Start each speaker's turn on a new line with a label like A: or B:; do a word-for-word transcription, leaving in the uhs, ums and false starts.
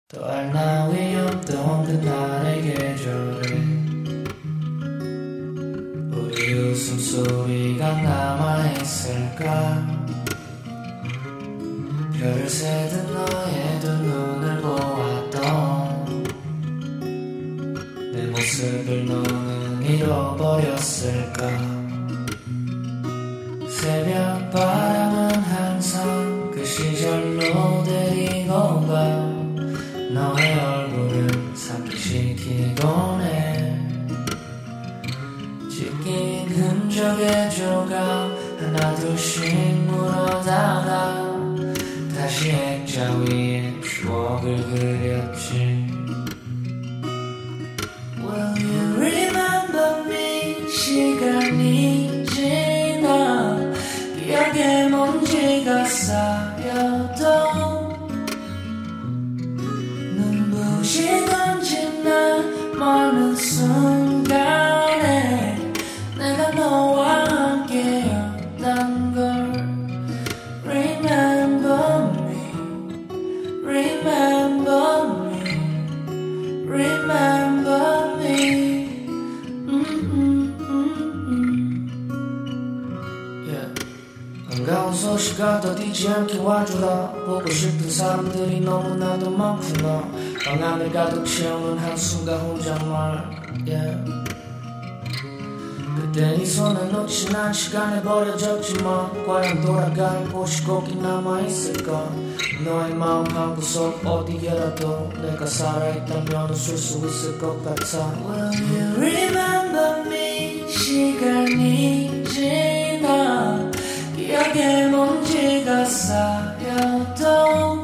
A: 또 알 나위 없던 그날의 계절에 우리 웃음소리가 남아있을까. 별을 새듯 너의 두 눈을 보았던 내 모습을 너는 잃어버렸을까. 새벽 바람은 항상 그 시절로 데리고 가. 너의 얼굴을 상기시키곤 해. 찢긴 흔적의 조각 하나둘씩 물어다가 다시 액자 위에 추억을 그렸지. Will you remember me? 시간이 지나 기억에 먼지가 쌓여도 눈부시던 지나 멀는 순간에 내가 너와 함께였단 걸. Remember me, remember me, remember me. Yeah. 반가운 소식가 더디지 않게 와주라. 보고 싶은 사람들이 너무나도 많구나. 방 안을 가득 채우는 한숨과 혼잣말. Yeah. 그때 네 손에 놓친 한 시간에 버려졌지만 과연 돌아갈 곳이 거기 남아있을까. 너의 마음 한구석 어디에라도 내가 살아있다면 웃을 수 있을 것 같아. Will you remember me? 시간이 지나 기억에 먼지가 쌓여도